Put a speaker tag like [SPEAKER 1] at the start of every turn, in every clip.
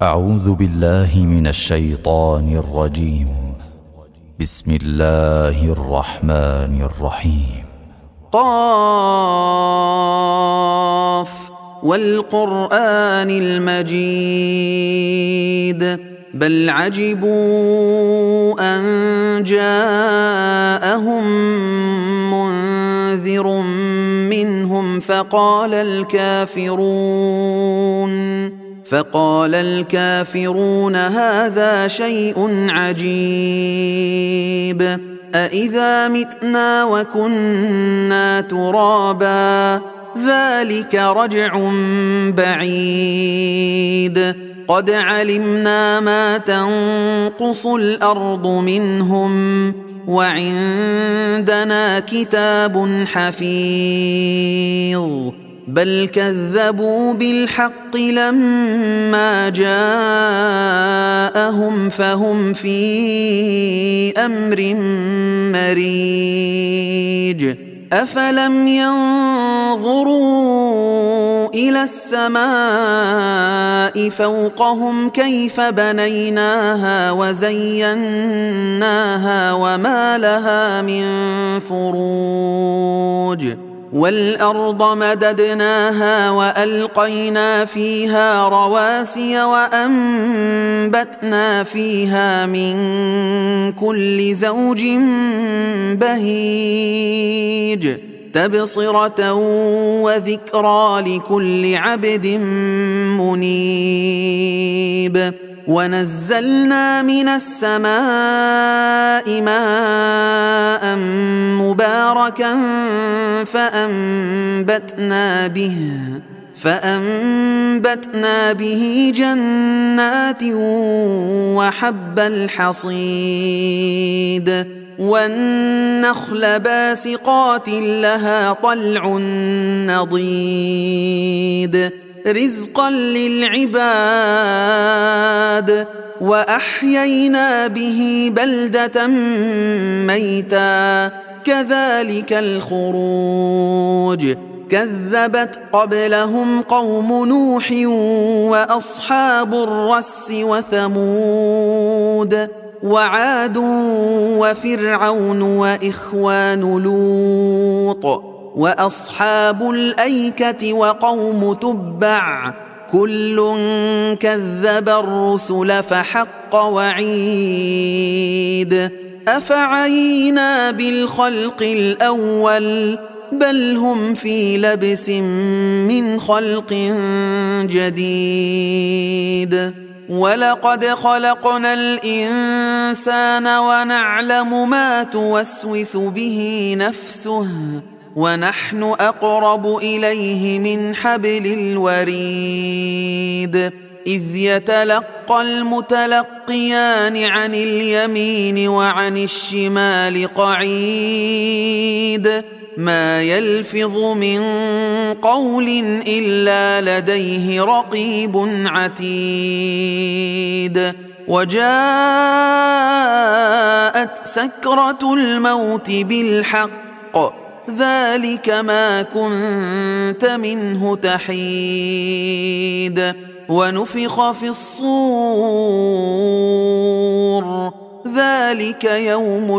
[SPEAKER 1] أعوذ بالله من الشيطان الرجيم. بسم الله الرحمن الرحيم.
[SPEAKER 2] قاف والقرآن المجيد بل عجبوا أن جاءهم منذر منهم فقال الكافرون هذا شيء عجيب أإذا متنا وكنا ترابا ذلك رجع بعيد قد علمنا ما تنقص الأرض منهم وعندنا كتاب حفيظ بل كذبوا بالحق لما جاءهم فهم في أمر مريج أفلم ينظروا إلى السماء فوقهم كيف بنيناها وزيناها وما لها من فروج والأرض مددناها وألقينا فيها رواسي وأنبتنا فيها من كل زوج بهيج تبصرة وذكرى لكل عبد منيب ونزلنا من السماء ماء مباركا فأنبتنا به جنات وحب الحصيد والنخل باسقات لها طلع نضيد رزقا للعباد وأحيينا به بلدة ميتا كذلك الخروج كذبت قبلهم قوم نوح وأصحاب الرس وثمود وعاد وفرعون وإخوان لوط وأصحاب الأيكة وقوم تبع كل كذب الرسل فحق وعيد أفعينا بالخلق الأول بل هم في لبس من خلق جديد ولقد خلقنا الإنسان ونعلم ما توسوس به نفسه ونحن أقرب إليه من حبل الوريد إذ يتلقى المتلقيان عن اليمين وعن الشمال قعيد ما يلفظ من قول إلا لديه رقيب عتيد وجاءت سكرة الموت بالحق ذلك ما كنت منه تحيد ونفخ في الصور ذلك يوم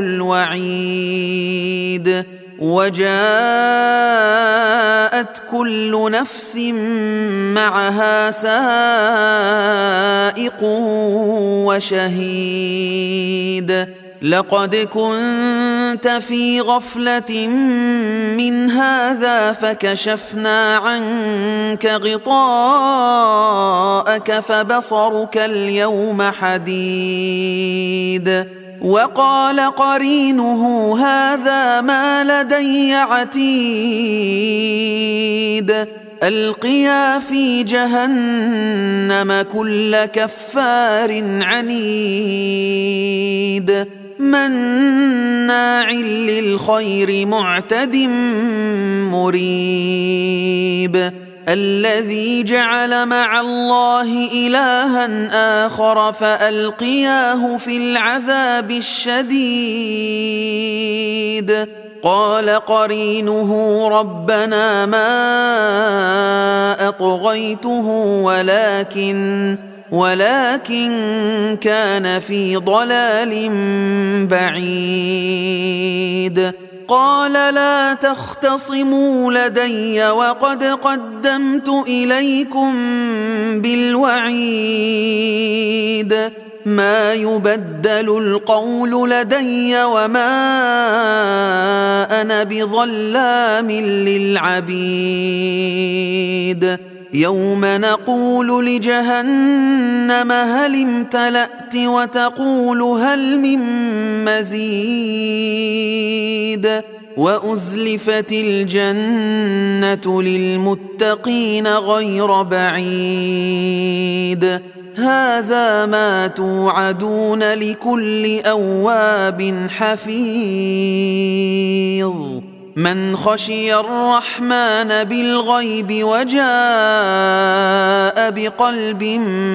[SPEAKER 2] الوعيد وجاءت كل نفس معها سائق وشهيد لقد كنت في غفلة من هذا فكشفنا عنك غطاءك فبصرك اليوم حديد وقال قرينه هذا ما لدي عتيد ألقيا في جهنم كل كفار عنيد مناع للخير معتد مريب الذي جعل مع الله إلها آخر فألقياه في العذاب الشديد قال قرينه ربنا ما أطغيته ولكن كان في ضلال بعيد. قال لا تختصموا لدي وقد قدمت إليكم بالوعيد. ما يبدل القول لدي وما أنا بظلام للعبيد. يوم نقول لجهنم هل امتلأت وتقول هل من مزيد. وأزلفت الجنة للمتقين غير بعيد. هذا ما توعدون لكل أواب حفيظ. من خشي الرحمن بالغيب وجاء بقلب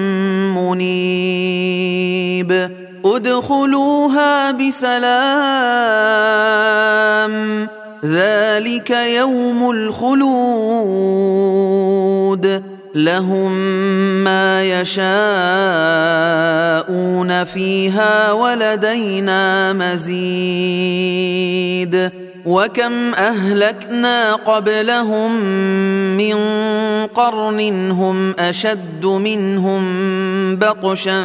[SPEAKER 2] منيب. ادخلوها بسلام ذلك يوم الخلود. لهم ما يشاءون فيها ولدينا مزيد. وكم أهلكنا قبلهم من قرن هم أشد منهم بطشا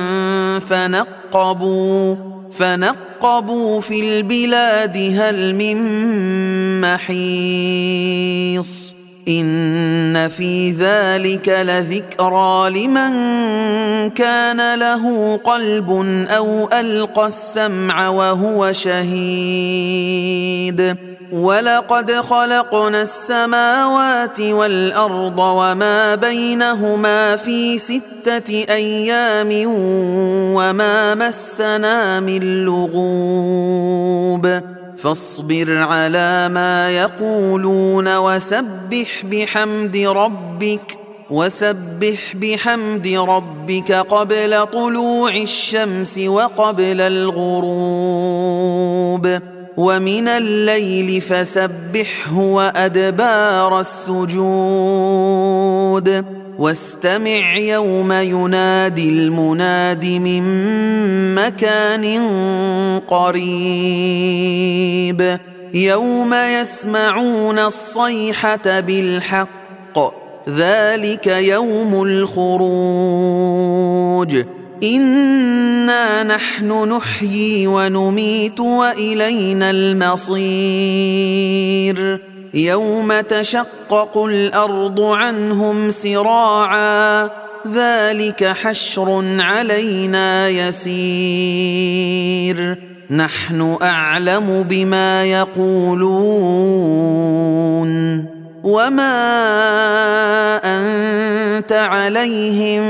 [SPEAKER 2] فنقبوا في البلاد هل من محيص. إن في ذلك لذكرى لمن كان له قلب أو ألقى السمع وهو شهيد. ولقد خلقنا السماوات والأرض وما بينهما في 6 أيام وما مسنا من لغوب. فاصبر على ما يقولون وسبح بحمد ربك قبل طلوع الشمس وقبل الغروب. ومن الليل فسبحه وأدبار السجود. واستمع يوم ينادي المناد من مكان قريب. يوم يسمعون الصيحة بالحق ذلك يوم الخروج. إنا نحن نحيي ونميت وإلينا المصير. يوم تشقق الأرض عنهم سراعا ذلك حشر علينا يسير. نحن أعلم بما يقولون وما أنت عليهم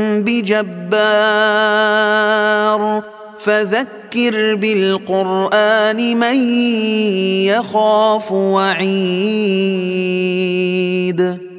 [SPEAKER 2] بجبار. فذكر بالقرآن من يخاف وعيد.